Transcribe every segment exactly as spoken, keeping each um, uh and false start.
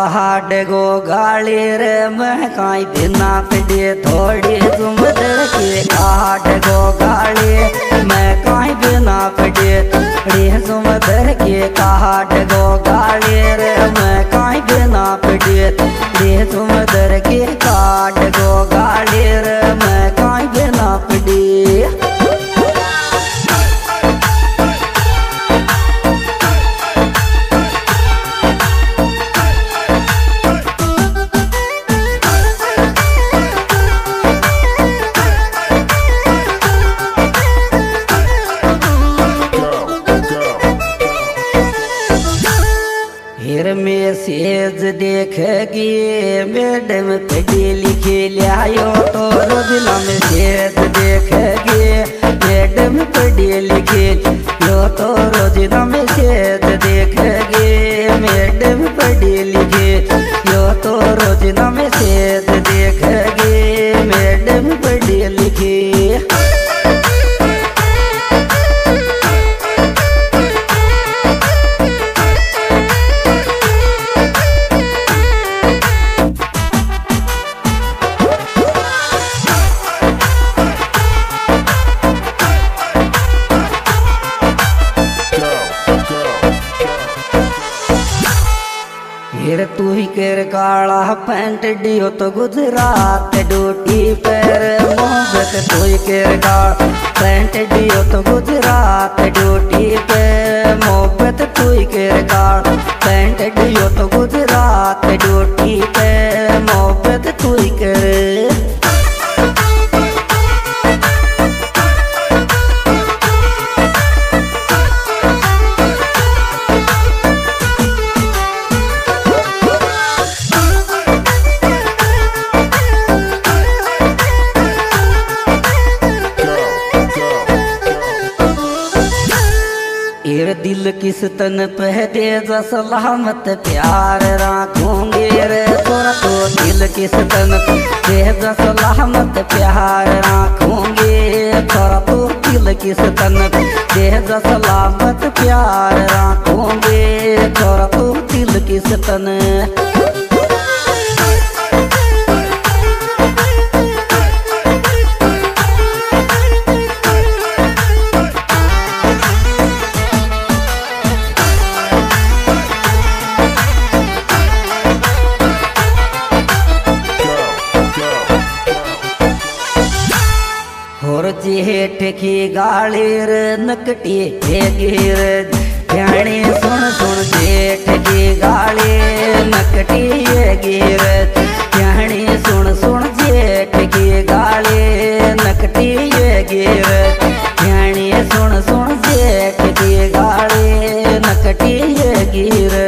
काट गो गाली रे मैं काई बिना पड़े थोड़ी तुम के काट गो गाली मैं काई बिना पड़े थोड़ी तुम के काट गो गाली रे मैं काई बिना पड़े थोड़ी तुम के काट गो गाली रे मैं काई बिना पड़े। फिर मैसेज देखेगी मैडम पढ़ी लिखी लियायो तो रोजना मैसेज देखेगी मैडम पढ़ी लिखी लो तो रोजना मैसेज देखेगी मैडम पढ़ी लिखी लो तो रोजना मैसेज देखेगी मैडम पढ़ी लिखी। फिर तू ही केर काला पैंट डियो तो गुजरात ड्यूटी पर मोहब्बत तू ही केर काला पैंट डियो तो गुजरात ड्यूटी पे मोहब्बत तू ही केर काला पैंट डियो तो गुजरात ड्यूटी पे मोहब्बत तू ही केर। दिल किस तन पे दे जा सलामत प्यार राखूंगे रे तोरा तो दिल किस तन दे जा सलामत प्यार राखूंगे तोरा तो दिल किस तन दे जा सलामत प्यार राखूंगे तोरा तो दिल किस तन। जेठ की गाली रे नकटी गिर ध्यानी सुन सुन जेठ की गाली नकटी गिर ध्यानी सुन सुन जेठ की गाली नकटी गिर ध्यानी सुन सुन जेठ की गाली नकटी गिर।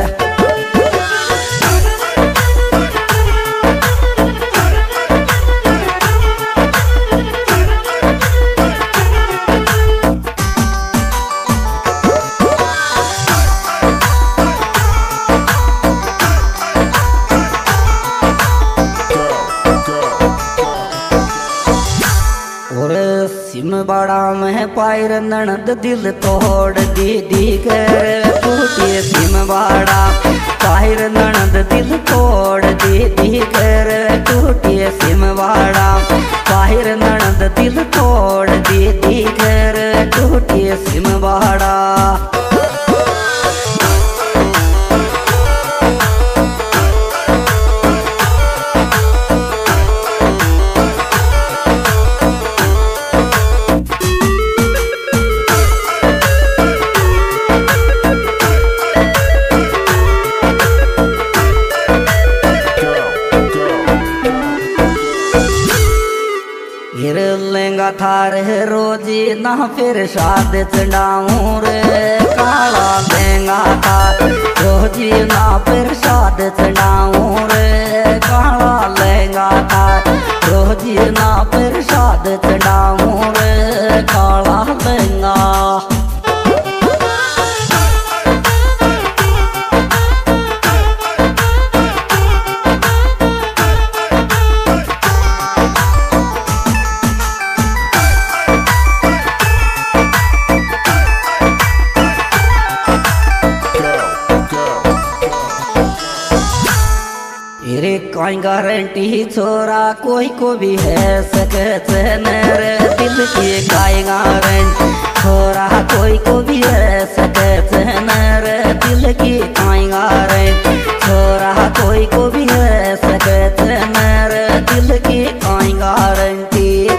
सिम बड़ा में पायर ननद दिल तोड़ दी दी कर टूटे सिम बड़ा पायर ननद दिल तोड़ दी दी कर टूटे सिम बड़ा पायर ननद दिल तोड़ दी दी कर टूटे सिम बड़ा। लेंगा थारे रोजी ना फिर शाद चढ़ाऊं रे काला लेंगा थार रोजी ना फिर शाद चढ़ाऊं रे काला लेंगा थार रोजी ना फिर शाद चढ़ाऊं रे काला लेंगा। काई गारंटी छोरा कोई को भी है सकते नर दिल की काई गारंटी छोरा कोई को भी है सकते नर दिल की काई गारंटी छोरा कोई को भी है सकते नर दिल की काई गारंटी।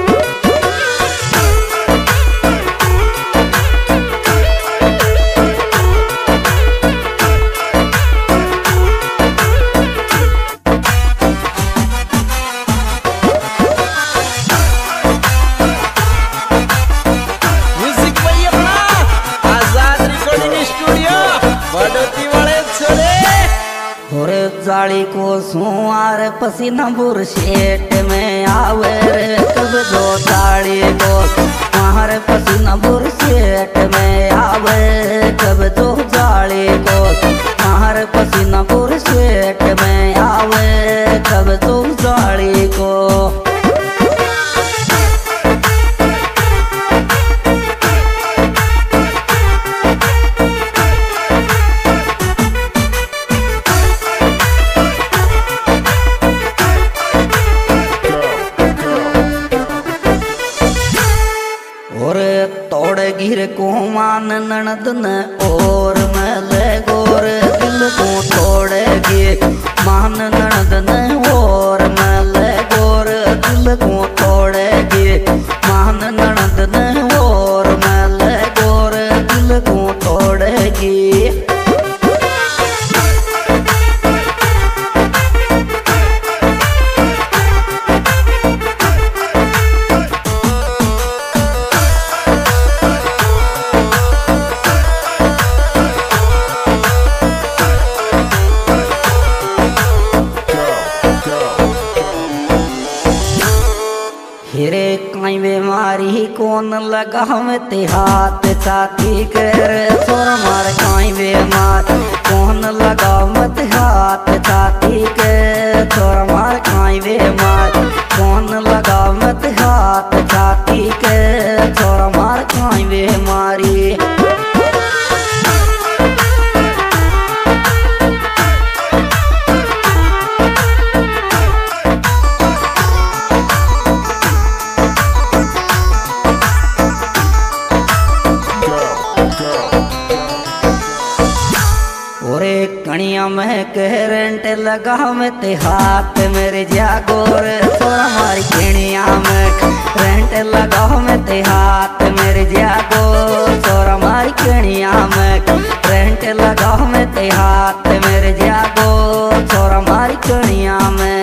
जाली को सुआर पसीना बुरशेट में आवे रे कब जो जाली को मार पसीना बुरशेट में आवे कब जो जाली को मार पसीना बुरशेट में आवे कब जो जाली को। गिर को मान ननद न और मल गोर दिल को तोड़ेगी मान ननद न और मल गोर दिल को तोड़ेगी मान ननद न और मल गोर दिल को तोड़ेगी। हिरे काई बीमारी कौन लगा में ते हाथ छाती कर छोर मार काई बीमार कौन लगा मत हाथ छाती के छोर मार काई बीमार कौन लगा मत हाथ छाती के छोर मार काई बीमारी। कणिया में करंट लगा में ते हाथ मेरे जागोर छोरा मारी कणिया में करंट लगा में ते हाथ मेरे जागोर छोरा मारी कणिया में करंट लगा में ते हाथ मेरे जागोर छोरा मारी कणिया में।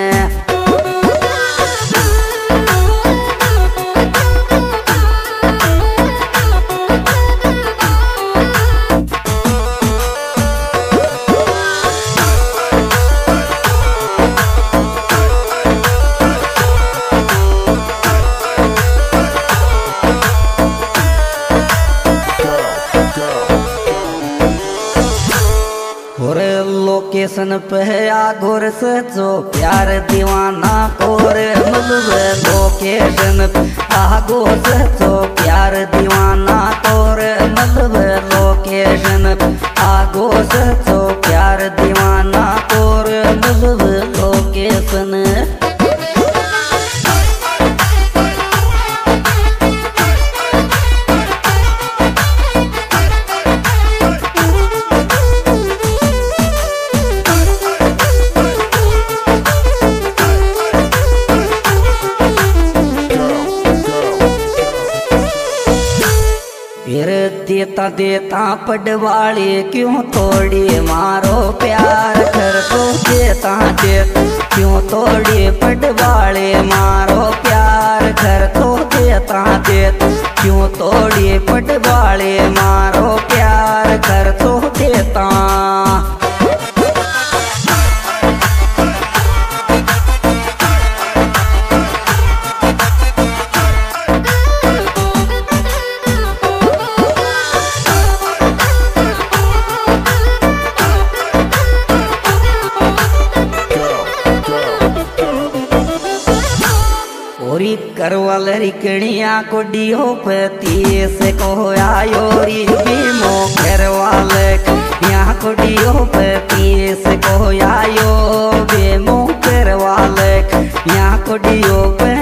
लोकेशन पे आगोर सचो प्यार दीवाना कोर मतलब लोकेशन पे आगो सचो प्यार दीवाना कोर मतलब लोकेशन पे आगो सचो प्यार दीवाना कोर मतलब लोकेशन। देता देता पडवाली क्यों तोड़ी मारो प्यार कर तो देता देता क्यों तोड़ी पडवाली मारो प्यार कर तो देता देता क्यों तोड़ी पडवाली मारो प्यार कर तो देता। करवाल रिकणिया को डियो पति से को आयो री बीमो करवाल यहाँ को डियो पति से को आयो बीमो कर वाले यहाँ कोडियो पे